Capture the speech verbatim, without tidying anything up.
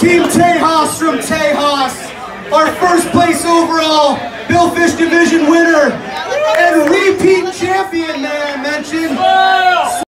Team Tejas from Tejas, our first place overall Billfish Division winner and repeat champion, may I mention.